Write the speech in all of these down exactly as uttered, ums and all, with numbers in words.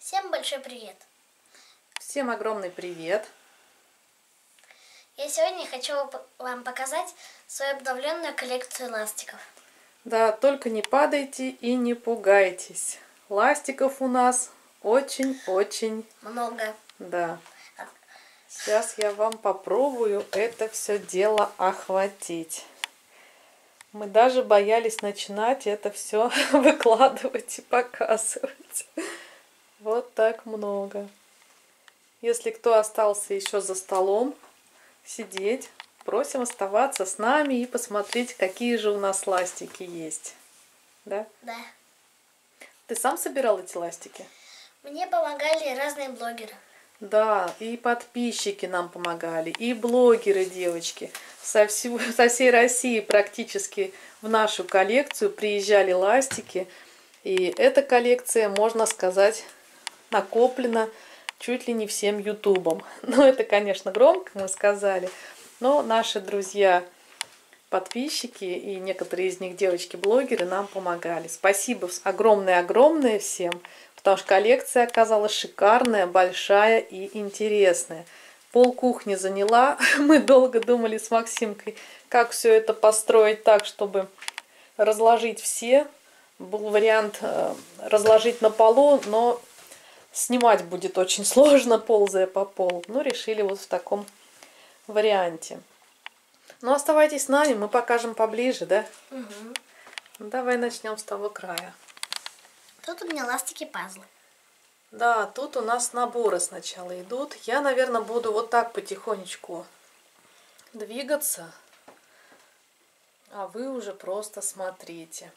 Всем большой привет! Всем огромный привет! Я сегодня хочу вам показать свою обновленную коллекцию ластиков. Да, только не падайте и не пугайтесь. Ластиков у нас очень-очень много. Да. Сейчас я вам попробую это все дело охватить. Мы даже боялись начинать это все выкладывать и показывать. Вот так много. Если кто остался еще за столом сидеть, просим оставаться с нами и посмотреть, какие же у нас ластики есть. Да? Да. Ты сам собирал эти ластики? Мне помогали разные блогеры. Да, и подписчики нам помогали, и блогеры, девочки. Со, всего, со всей России практически в нашу коллекцию приезжали ластики. И эта коллекция, можно сказать, накоплена чуть ли не всем ютубом. Ну, это, конечно, громко мы сказали, но наши друзья, подписчики и некоторые из них девочки-блогеры нам помогали. Спасибо огромное-огромное всем, потому что коллекция оказалась шикарная, большая и интересная. Пол кухни заняла. Мы долго думали с Максимкой, как все это построить так, чтобы разложить все. Был вариант разложить на полу, но снимать будет очень сложно, ползая по полу. Ну, решили вот в таком варианте. Ну, оставайтесь с нами, мы покажем поближе, да? Угу. Ну, давай начнем с того края. Тут у меня ластики-пазлы. Да, тут у нас наборы сначала идут. Я, наверное, буду вот так потихонечку двигаться, а вы уже просто смотрите.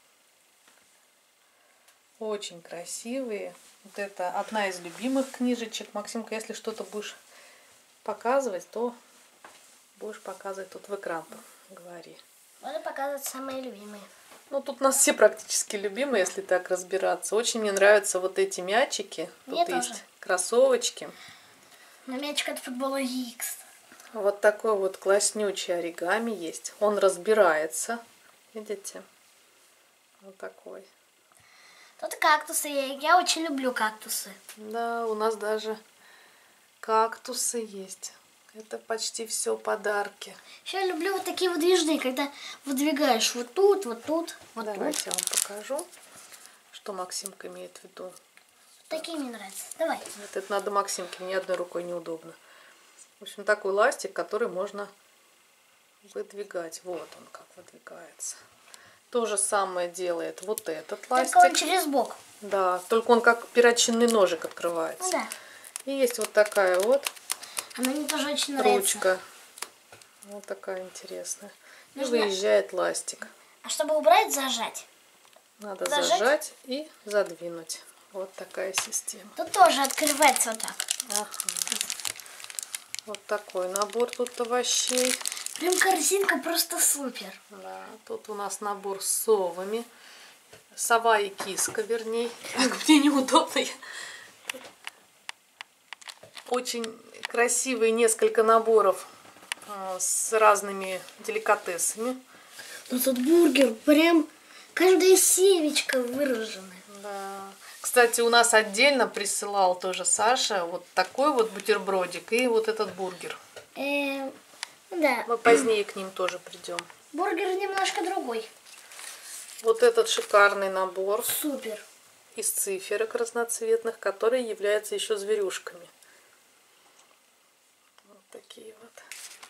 Очень красивые. Вот это одна из любимых книжечек. Максимка, если что-то будешь показывать, то будешь показывать тут в экран. Говори. Буду показывать самые любимые. Ну, тут у нас все практически любимые, если так разбираться. Очень мне нравятся вот эти мячики. Мне тут тоже. Есть кроссовочки. Но мячик от футбола Икс. Вот такой вот класснючий оригами есть. Он разбирается. Видите? Вот такой. Тут кактусы. Я, я очень люблю кактусы. Да, у нас даже кактусы есть. Это почти все подарки. Еще я люблю вот такие выдвижные, когда выдвигаешь вот тут, вот тут, вот Давайте тут. я вам покажу, что Максимка имеет в виду. Такие мне нравятся. Давай. Вот это надо Максимке, ни одной рукой неудобно. В общем, такой ластик, который можно выдвигать. Вот он как выдвигается. То же самое делает вот этот ластик. Только он через бок. Да, только он как перочинный ножик открывается. Ну, да. И есть вот такая вот Она мне тоже очень нравится. ручка. Вот такая интересная. И Нужно... выезжает ластик. А чтобы убрать, зажать. Надо зажать. зажать и задвинуть. Вот такая система. Тут тоже открывается вот так. Ага. Вот такой набор тут овощей. Прям корзинка просто супер. Да, тут у нас набор с совами. Сова и киска, вернее. Мне неудобно. Очень красивые несколько наборов с разными деликатесами. Ну тут бургер, прям каждая семечка выражена. Да. Кстати, у нас отдельно присылал тоже Саша вот такой вот бутербродик и вот этот бургер. Э, да. Мы позднее к ним тоже придем. Бургер немножко другой. Вот этот шикарный набор. Супер. Из циферок разноцветных, которые являются еще зверюшками. Вот такие вот.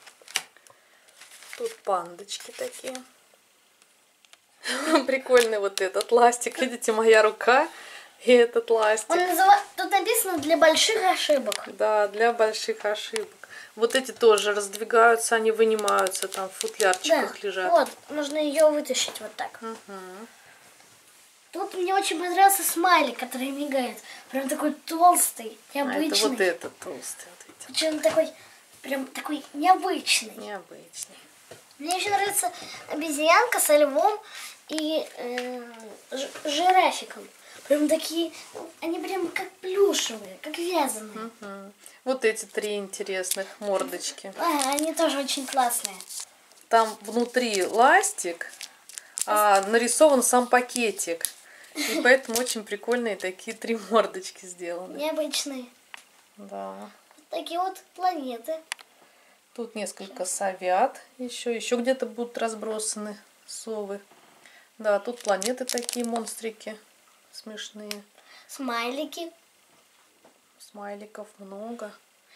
Тут пандочки такие. Прикольный вот этот ластик. Видите, моя рука и этот ластик. Он называ... Тут написано для больших ошибок. Да, для больших ошибок. Вот эти тоже раздвигаются, они вынимаются, там в футлярчиках да. лежат. Вот, нужно ее вытащить вот так. Угу. Тут мне очень понравился смайлик, который мигает. Прям такой толстый, необычный. А это вот этот толстый. Вот Причем такой, прям такой необычный. Необычный. Мне еще нравится обезьянка со львом и э, жирафиком. Прям такие, они прям как плюшевые, как вязаные. Угу. Вот эти три интересных мордочки. А, они тоже очень классные. Там внутри ластик, а нарисован сам пакетик. И поэтому очень прикольные такие три мордочки сделаны. Необычные. Да. Вот такие вот планеты. Тут несколько совят еще. Еще где-то будут разбросаны совы. Да, тут планеты такие, монстрики смешные. Смайлики. Смайликов много.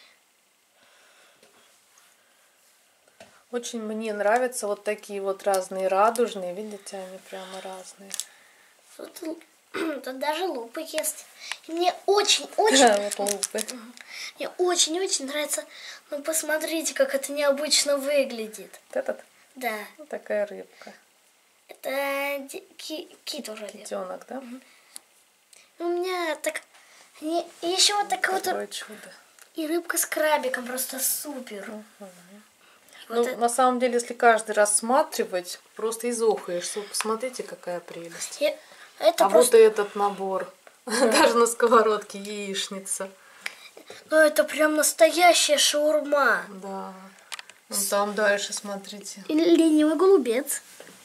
Очень мне нравятся вот такие вот разные радужные. Видите, они прямо разные. Тут, тут даже лупы есть. И мне очень-очень... Да, вот лупы. Мне очень-очень нравится. Ну, посмотрите, как это необычно выглядит. Вот этот? Да. Вот такая рыбка. Это ди- ки- кит уже. Китенок, да? У меня так... И еще вот такая вот... Какое чудо. И рыбка с крабиком. Просто супер. Угу. Вот Ну, это- на самом деле, если каждый рассматривать, просто изохаешься. Вот посмотрите, какая прелесть. и это А просто... вот этот набор. Даже на сковородке яичница. Ну, это прям настоящая шаурма. Да. Ну, там дальше, смотрите. И ленивый голубец.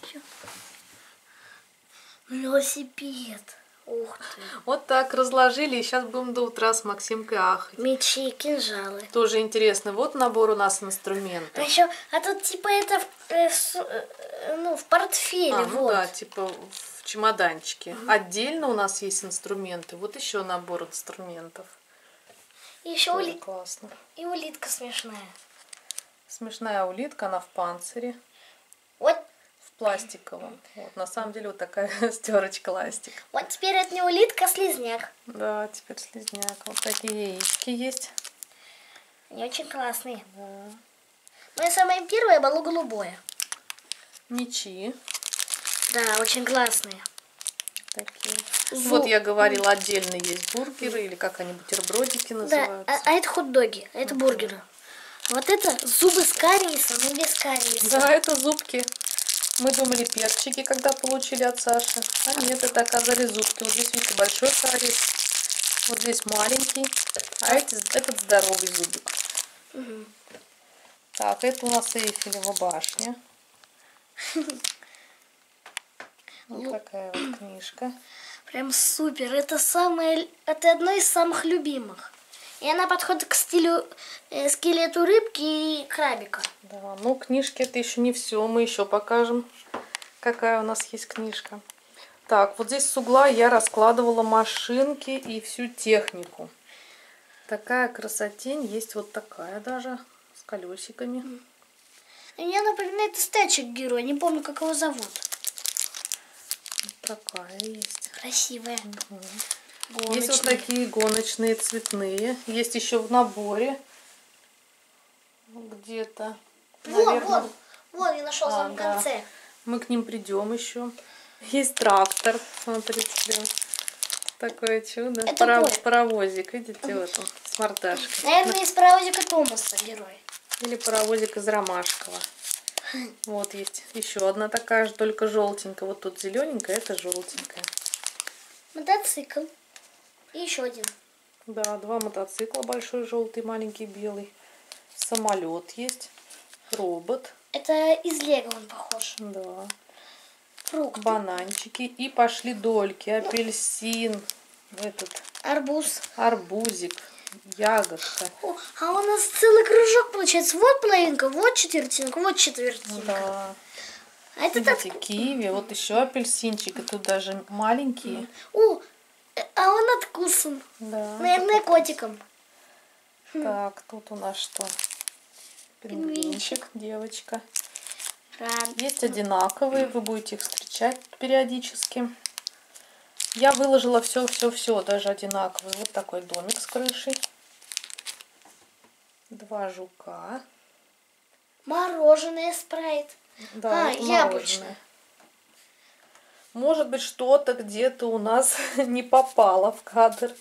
Велосипед. Ух ты. Вот так разложили, и сейчас будем до утра с Максимкой ахать. Мечи, кинжалы. Тоже интересно. Вот набор у нас А инструментов. еще, а тут типа это в, э, в с- э, ну, в портфеле, А, ну вот. да, типа в чемоданчике. Отдельно у нас есть инструменты. Вот еще набор инструментов. И еще Тоже ули... классно. и улитка смешная. Смешная улитка, она в панцире, Вот, в пластиковом. Вот, на самом деле вот такая стерочка ластик. вот теперь это не улитка, а слизняк. Да, теперь слизняк. Вот такие яички есть. Они очень классные. Да. Мое самое первое было голубое. Мечи Да, очень классные. такие. Зу- Вот я говорила, отдельно есть бургеры или как они, бутербродики Да, называются. а, а это хот-доги, а это бургеры. Вот это зубы с кариесом и без кариеса. Да, это зубки. Мы думали перчики, когда получили от Саши. А нет, это оказались зубки. Вот здесь, видите, большой кариес. Вот здесь маленький. А эти, этот здоровый зубик. Мгм. Так, это у нас Эйфелева башня. Вот такая вот книжка. Прям супер. Это самое, это одно из самых любимых. И она подходит к стилю э, скелету рыбки и крабика. Да, ну книжки это еще не все. Мы еще покажем, какая у нас есть книжка. Так, вот здесь с угла я раскладывала машинки и всю технику. Такая красотень. Есть вот такая даже, с колесиками. И мне напоминает статчик героя. Не помню, как его зовут. Такая есть. Красивая. Есть вот Гоночная. такие гоночные цветные. Есть еще в наборе. Где-то. Вот, Наверное, вот. Вот, я нашел в А, самом да. конце. мы к ним придем еще. Есть трактор. Смотрите, прям такое чудо. Это Паров- поезд. Паровозик, видите, вот он, с мордашкой. Наверное, из паровозика Томаса герой. Или паровозик из Ромашкова. Вот есть еще одна такая же, только желтенькая. Вот тут зелененькая, это желтенькая. Мотоцикл. И еще один. Да, два мотоцикла, большой желтый, маленький белый. Самолет есть. Робот. Это из Лего он похож. Да. Фрукт. Бананчики. И пошли дольки. Апельсин. Этот Арбуз. арбузик. Ягодка. О, а у нас целый кружок получается. Вот половинка, вот четвертинка, вот четвертинка. Да. А это так... Видите, киви. Вот еще апельсинчик. И тут даже маленькие. О, э, а он откусан. Да. Наверное, котиком. Так, тут у нас что? Пингвинчик, девочка. Ран. Есть одинаковые, вы будете их встречать периодически. Я выложила все-все-все, даже одинаковые. Вот такой домик с крышей. Два жука. Мороженое спрайт. Да, А, это яблочное. мороженое. Может быть, что-то где-то у нас не попало в кадр.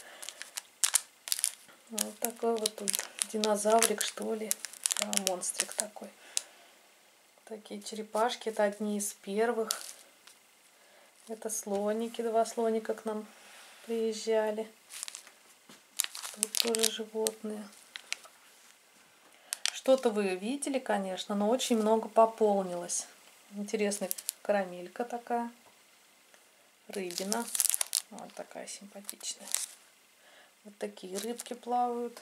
Вот такой вот тут динозаврик, что ли. Да, монстрик такой. Такие черепашки, это одни из первых. Это слоники, два слоника к нам приезжали. Тут тоже животные. Что-то вы видели, конечно, но очень много пополнилось. Интересная карамелька такая. Рыбина. Вот такая симпатичная. Вот такие рыбки плавают.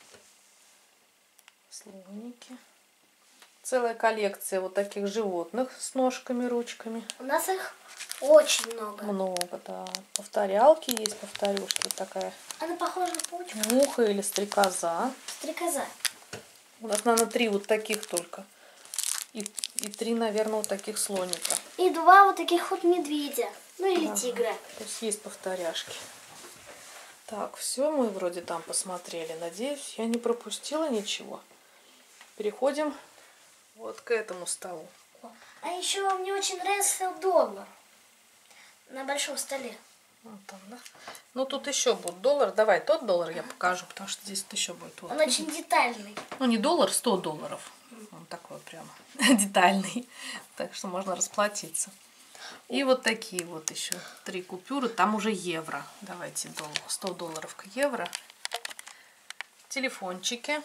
Слоники. Целая коллекция вот таких животных с ножками, ручками. У нас их очень много. Много, да. Повторялки есть, повторюшки. Вот такая Она похожа на паучка. муха или стрекоза. Стрекоза. У нас, наверное, три вот таких только. И, и три, наверное, вот таких слоника. И два вот таких вот медведя. Ну или Ага. тигра. То есть есть повторяшки. Так, все мы вроде там посмотрели. Надеюсь, я не пропустила ничего. Переходим вот к этому столу. А еще мне очень нравится доллар. На большом столе. Вот там, да? Ну, тут еще будет доллар. Давай тот доллар я покажу, потому что здесь еще будет. Вот. Он очень детальный. Ну, не доллар, сто долларов. Он такой прямо детальный. Так что можно расплатиться. И вот такие вот еще три купюры. Там уже евро. Давайте сто долларов к евро. Телефончики.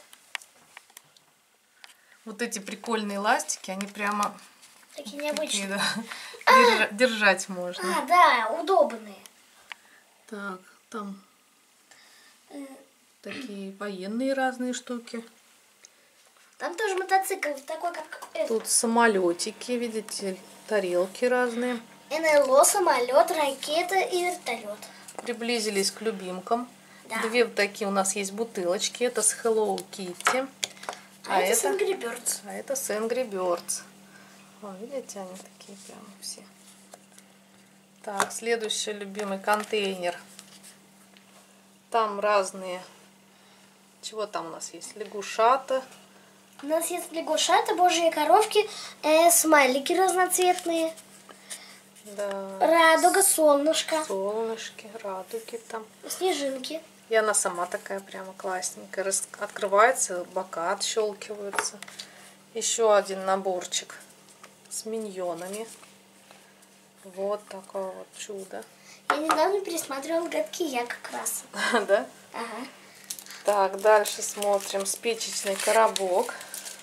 Вот эти прикольные ластики, они прямо Такие необычные. такие, да, держа- держать можно. А, да, удобные. Так, там Э, такие военные разные штуки. Там тоже мотоцикл, такой как этот. Тут самолетики, видите, тарелки разные. эн эл о, самолет, ракета и вертолет. Приблизились к любимкам. Да. Две вот такие у нас есть бутылочки. Это с Hello Kitty. А, это с Angry Birds. А это с Angry Birds. О, видите, они такие прямо все. Так, следующий любимый контейнер. Там разные. Чего там у нас есть? Лягушата. У нас есть лягушата, божьи коровки, э, смайлики разноцветные, Да. радуга, солнышко, Солнышки, радуги там. снежинки. И она сама такая прямо классненькая. Рас- Открывается, бока отщелкиваются. Еще один наборчик с миньонами. Вот такое вот чудо. Я недавно пересматривала «Гадкий я» как раз. Да? Ага. Так, дальше смотрим. Спичечный коробок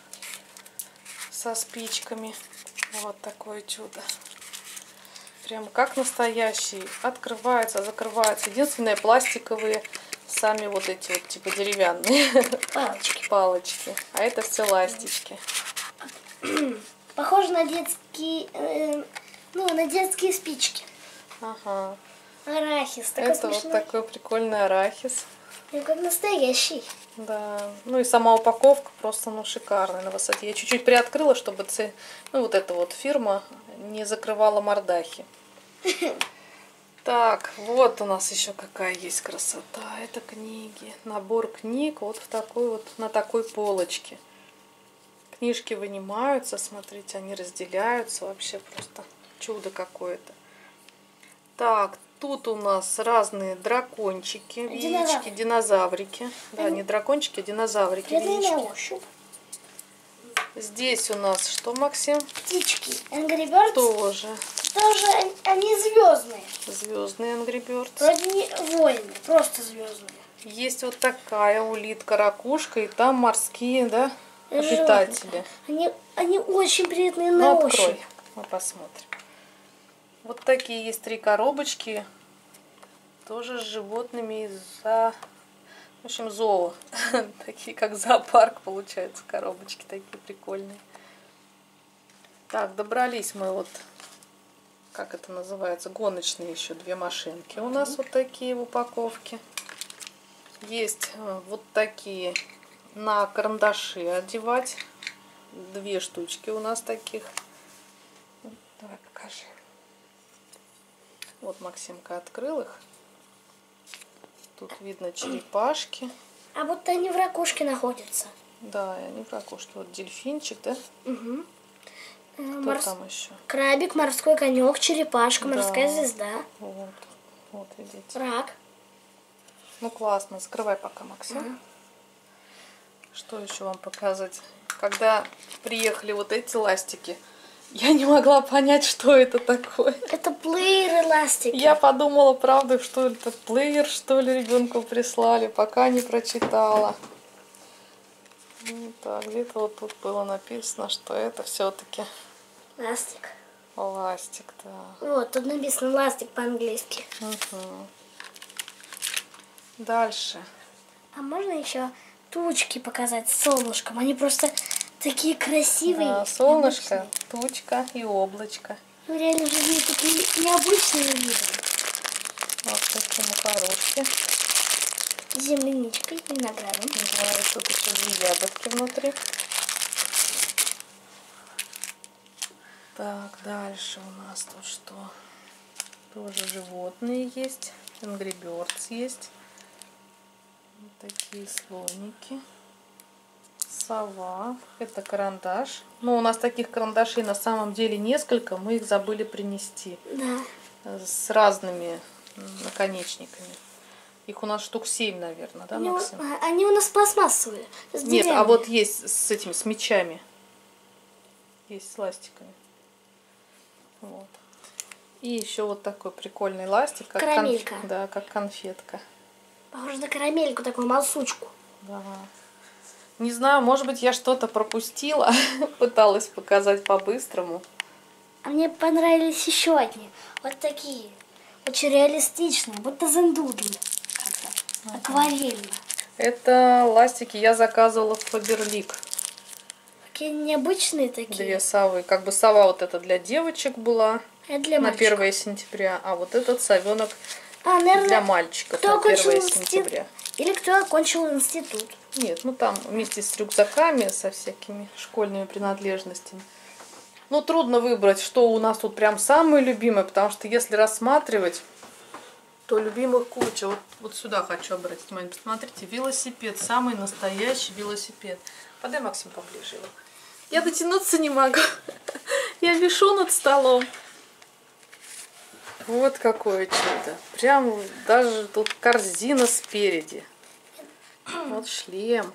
со спичками. Вот такое чудо. Прям как настоящий. Открывается, закрывается. Единственное, пластиковые сами вот эти вот типа деревянные Палочки. палочки. А это все ластички. Похоже на детские, э, ну, на детские спички. Ага. Арахис, такой Это вот смешной. такой прикольный арахис. Прям как настоящий. Да. Ну и сама упаковка просто ну шикарная на высоте. Я чуть-чуть приоткрыла, чтобы ц... ну, вот эта вот фирма не закрывала мордахи. Так, вот у нас еще какая есть красота. Это книги. Набор книг вот в такой вот, на такой полочке. Книжки вынимаются, смотрите, они разделяются. Вообще просто чудо какое-то. Так, тут у нас разные дракончики, яички, динозаврики. Да, не дракончики, а динозаврики, Приятные на яички. ощупь. Здесь у нас что, Максим? Птички. Angry Birds. Тоже Тоже они, они звездные. звездные Angry Birds. Вроде не воины, просто звездные. Есть вот такая улитка-ракушка, и там морские, да, Животные. обитатели. Они, они очень приятные на Ну, открой, ощупь. мы посмотрим. Вот такие есть три коробочки, тоже с животными из-за, в общем, зоо. Такие, как зоопарк, получается, коробочки такие прикольные. Так, добрались мы вот, как это называется, гоночные еще две машинки. У нас вот такие в упаковке. Есть э, вот такие на карандаши одевать. Две штучки у нас таких. Давай покажи. Вот Максимка открыл их. Тут видно черепашки. А вот они в ракушке находятся. Да, и они в ракушке. Вот дельфинчик, да? Угу. Кто Морс... там еще? Крабик, морской конек, черепашка, Да. морская звезда, Вот. Вот, видите. рак. Ну, классно. Закрывай пока, Максим. Ага. Что еще вам показать? Когда приехали вот эти ластики, я не могла понять, что это такое. Это плеер эластики. Я подумала, правда, что это плеер, что ли, ребенку прислали, пока не прочитала. Ну, так, где-то вот тут было написано, что это все-таки Ластик. ластик, да. Вот, тут написано ластик по-английски. Угу. Дальше. А можно еще тучки показать с солнышком? Они просто такие красивые. Да, солнышко, тучка и облачко. В реальной жизни такие необычные виды. Вот такие макарошки. С земляничкой, виноградом. Да, и тут еще две ягодки внутри. Так, дальше у нас тут что? Тоже животные есть. Angry Birds есть. Вот такие слоники. Сова. Это карандаш. Но у нас таких карандашей на самом деле несколько. Мы их забыли принести. Да. С разными наконечниками. Их у нас штук семь, наверное, да, Они, Максим? у- они у нас пластмассовые. с Нет, а деревьями. вот есть с этими, с мечами. Есть с ластиками. Вот. И еще вот такой прикольный ластик, как, Карамелька. конф- да, как конфетка. Похоже на карамельку, такую малсучку. Да. Не знаю, может быть, я что-то пропустила, пыталась показать по-быстрому. А мне понравились еще одни. Вот такие. Очень реалистичные, будто зендуги. Как-то. Акварельно. Это ластики я заказывала в Фаберлик. Какие необычные такие. Две совы. Как бы сова вот эта для девочек была Это для на мальчиков. первое сентября, а вот этот совенок А, наверное, для мальчиков кто на первое окончил сентября. институт. Или кто окончил институт. Нет, ну там вместе с рюкзаками, со всякими школьными принадлежностями. Ну, трудно выбрать, что у нас тут прям самое любимое, потому что если рассматривать, то любимых куча. Вот, вот сюда хочу обратить внимание. Посмотрите, велосипед, самый настоящий велосипед. Подай, Максим, поближе его. Я дотянуться не могу. Я вишу над столом. Вот какое чудо. Прям даже тут корзина спереди. Вот шлем.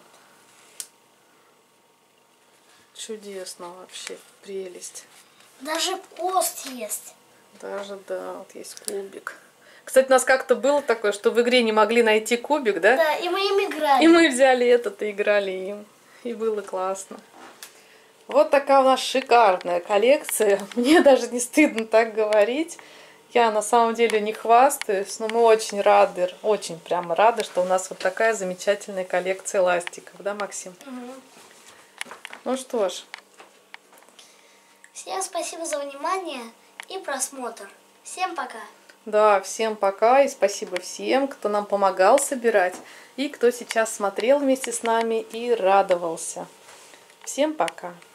Чудесно вообще, прелесть. Даже пост есть. Даже, да, вот есть кубик. Кстати, у нас как-то было такое, что в игре не могли найти кубик, да? Да, и мы им играли. И мы взяли этот и играли им. И было классно. Вот такая у нас шикарная коллекция. Мне даже не стыдно так говорить. Я на самом деле не хвастаюсь, но мы очень рады, очень прямо рады, что у нас вот такая замечательная коллекция ластиков. Да, Максим? Угу. Ну что ж. Всем спасибо за внимание и просмотр. Всем пока. Да, всем пока и спасибо всем, кто нам помогал собирать и кто сейчас смотрел вместе с нами и радовался. Всем пока!